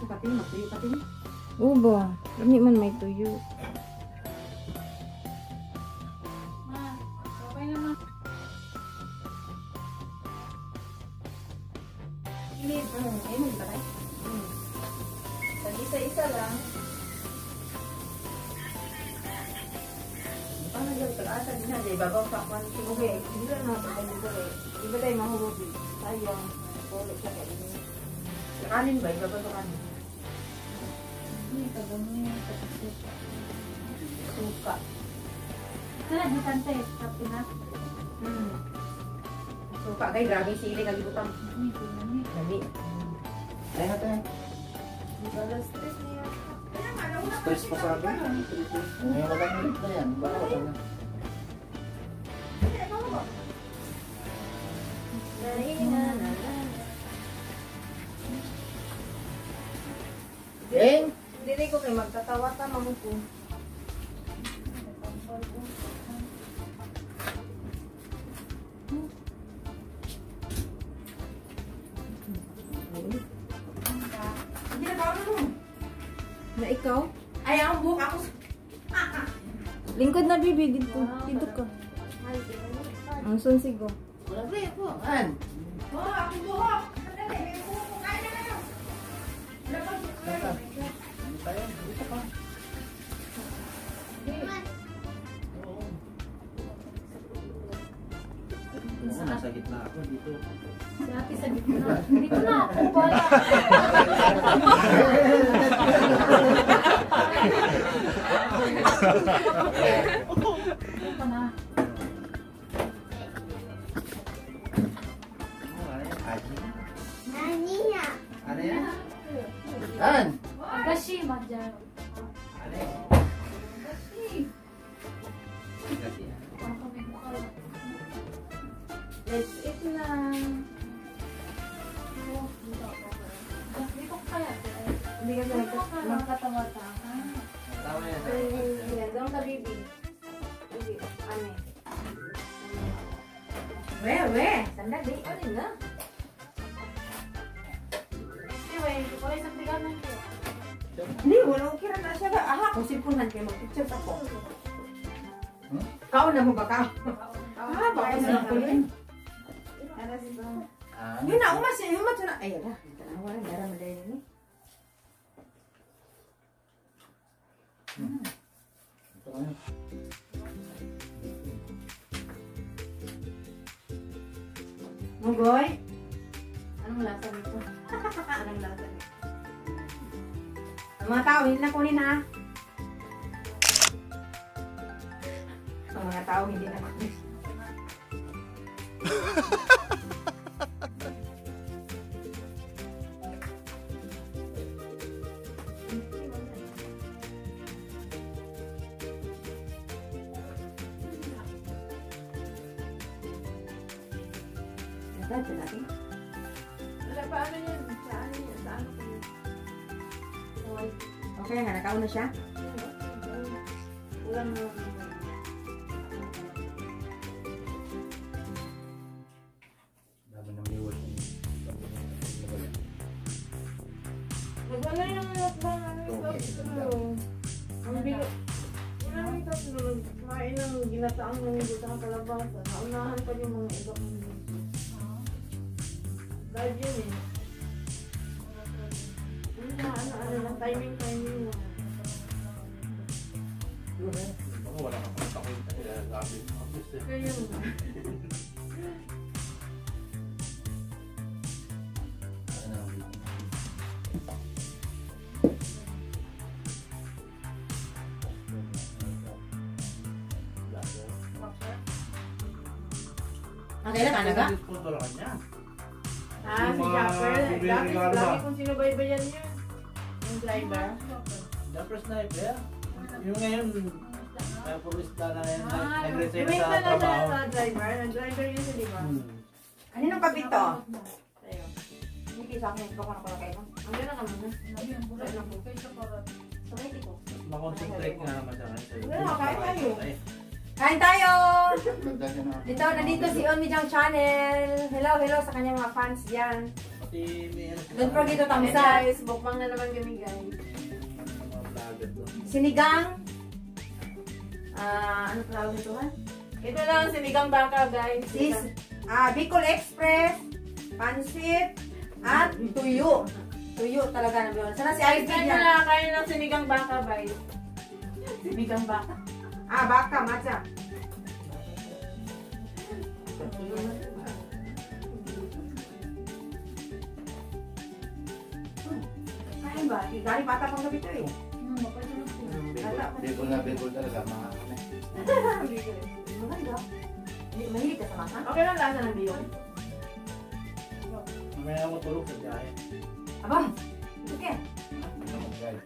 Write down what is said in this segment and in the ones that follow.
Pating, matuyo pating. Oo ba? Lami man may tuyo. Okay naman. Hindi, ayun ba tayo? Isa-isa lang. Paano dyan? Pag-asa din na, di babaw pa ako. Okay, hindi lang natin tayo. Iba tayo mahuhubi. Sayang. Ulit siya kayo. Kanin ba? Iba ba ito kanin? Hindi, kagami. Suka. Kaya di tante, tapi na. Suka kay grabe sili kalibutan. Lami. Ay natin. Stress niya. Stress pa sa akin. Ngayon ka lang ulit na yan. Baka ka na. Ding! Dili ko kay magtatawa ta ko. Hindi na ba mo? Na ikaw? Ay, ang buhok ako. Lingkod na bibi dito. Dito ka. Ang sunsigo. Wala ba yan po? An? Oh, akong buhok. Sandali, may buhok ko. Kaya na kayo. Wala pa buhok ko. Hindi tayo. Dito ka. Oo. Oo, nasa gitna ako dito. Dati sa gitna. Dito na ako, wala. Dito na. Ano yan? An? Agashi, madyan. Ano yan? Kasi yan. Parang kami mukha. Let's eat na. Dito kaya. Hindi ka Magkatawa-tawa. Tama yan. Yan, doon ka, baby. Baby, ano eh. We, sandali. Ano na? Hindi, walang kira na siya. Aha, kung sipunan kayo, mag-picture ako. Kao na mo ba ka? Ah, baka na ako yun. Yun na, umas na. Ay, ala. Wala, dara mo dahil yun. Ito ka na. Mugoy? Anong lasa nito? Anong lasa nito? Ang mga tao, hindi na kunin ha. Ang mga tao, hindi na kunin. Ito natin. Wala pa ano yun? Saan yun? Saan ko yun? Okay, hanakaw na siya. Ulang mo. Dami ng viewers. Nagwala yung lakbang ano yung ang bilo. Unang tatlo, kumain ng ginataang ng butang kalabasa. Naunahan pa yung mga ibang dahil yun eh. Ano lang, timing lang. Ako wala kang kontak ko. Kaya yun. Okay na, kanaga? Wala ka niya. Ah, si Japper. Lagi kong sinubaybayan niya. Yung driver. Japper sniper. Yung ngayon, purista na yan. Nag-resign Yung sa na trabaho. sa driver. Nag-driver yun siya, di ba? Ano nung kabito? Sa'yo. Hindi sa akin, ito ko na pala kayo. Ang gano'n naman na. Sabay ko. Makonsentrate nga naman sa kanya. Wala, kain tayo. Kain tayo! Ganda niya na. Dito, nandito si Onmi Jang Channel. Hello, hello sa kanyang mga fans dyan. Pati may ano. Don't forget to thumbs up. Guys, bukbang na naman kami guys. Mga vlogger doon. Sinigang. Ano tawag nito ha? Ito lang, sinigang baka guys. Is Bicol Express, pansit, at tuyo. Tuyo talaga na yun. Sana si Ice Kaya yan. na kain ng sinigang baka guys. Sinigang baka. Baka, matcha. Kain ba? Galing bata pang gabi to eh. Bicol na Bicol talaga. Mga ano. Maganda. Mahilig ka sa mata? Okay lang lasa ng biyong. Mamaya mo tulog sa biyahe. Aba, okay. Guys.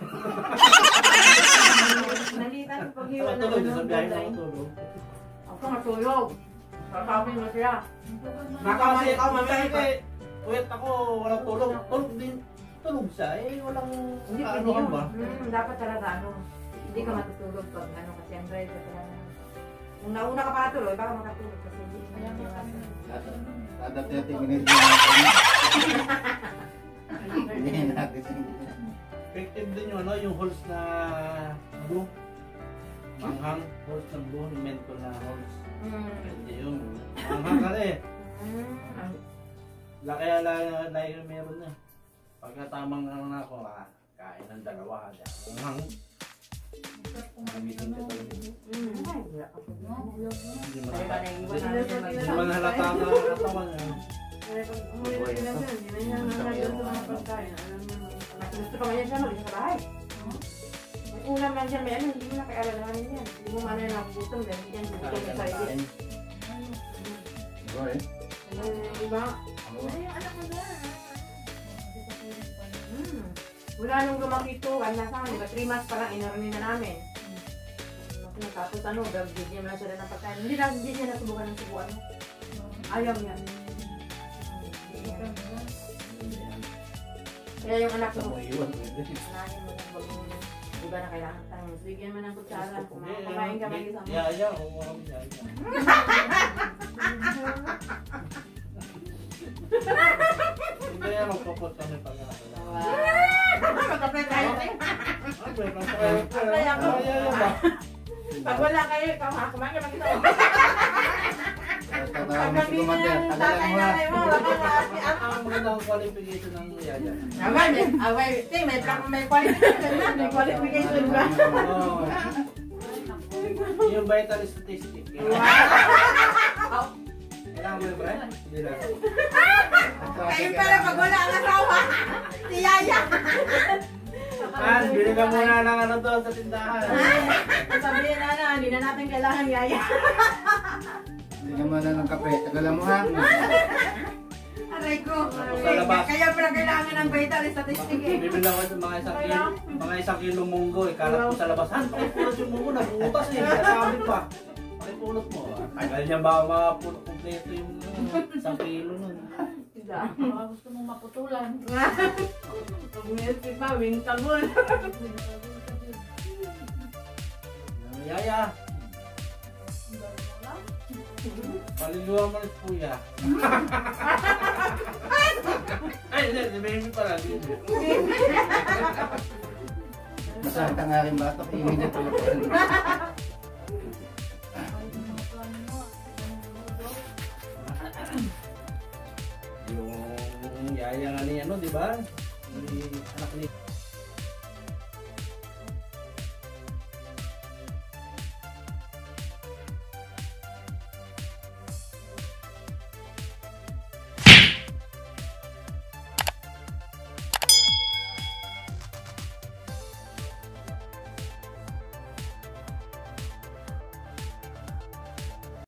Nalitan yung paghiwa ng Tulog sa biyahe na gulay. tulog. Ako matulog. Kakapin mo siya. Baka kasi ikaw mamaya ka. Wait ako, walang tulog. Tulog din. Tulog siya. Walang Hindi pwede ano yun. ba? Dapat talaga hindi ka matutulog pag kasi ang drive ka talaga. Kung nauna ka para tuloy, baka makatulog kasi hindi mo Kada 30 minutes na hindi natin. Effective din yung yung holes na blue. Manghang holes na blue, yung menthol na holes. Hindi yung manghang ka eh. Kaya lang meron na. Pagka tamang ano na ako, kain ng dalawa. Manghang. Gamitin ka talaga. Hindi man halata na katawan niya. Kaya pag umuwi na sila dyan, hindi na niya nangyayos sa mga pagkain. Alam mo naman. Gusto pa ganyan siya, mag-isa sa bahay. May ulam lang siya, may ano, hindi mo na kaialalahanin yan. Hindi mo man na nakugutom dahil hindi yan gugutom sa sarili. Diba? Wala nung lumaki ito, ano na sa amin, diba 3 months pa lang, inarami na namin. Tapos ano, bigyan mo lang siya ng pagkain. Hindi niya nasubukan ng subuan. Ayaw niya. Kaya yung anak mo, anahin mo yung bagong, diba na kailangan tanong, bigyan mo ng kutsara, kumain ka mag-isa mo. Yeah, oo, yeah. Hindi yan magpapot kami pag Magkapit tayo. Pag wala kayo, kumain ka mag-isa mo. Pag gabi na yung tatay-nanay mo, baka maapi-api. Ang magandang qualification ng yaya. May qualification na. May qualification ba? Oo. Yung vital statistic. Kailangan mo yung ba? Hindi lang. Kayo pala pag wala ang asawa. Si Yaya. Bili ka muna ng ano doon sa tindahan. Sabihin na, hindi na natin kailangan Yaya. Hindi ka muna ng kape. Tagalan mo ha. Aray ko. Sa labas. Kaya pala kailangan ng vital statistic eh. Bibili ako sa mga isang kilo munggo. Ikalat ko sa labasan. Pakipulot yung munggo. Nabutas eh. Nasabi pa. Pakipulot mo. Tagal niya ba mapulot kompleto yung isang kilo nun. Baka gusto mong maputulan. Pag music pa, wintabol. Yaya. Paliliwa mo ulit kuya. Ay, hindi. Si baby pala. Masakit ang aking batok. Immediate po yung yung yaya nga ni ano, di ba? Ni anak ni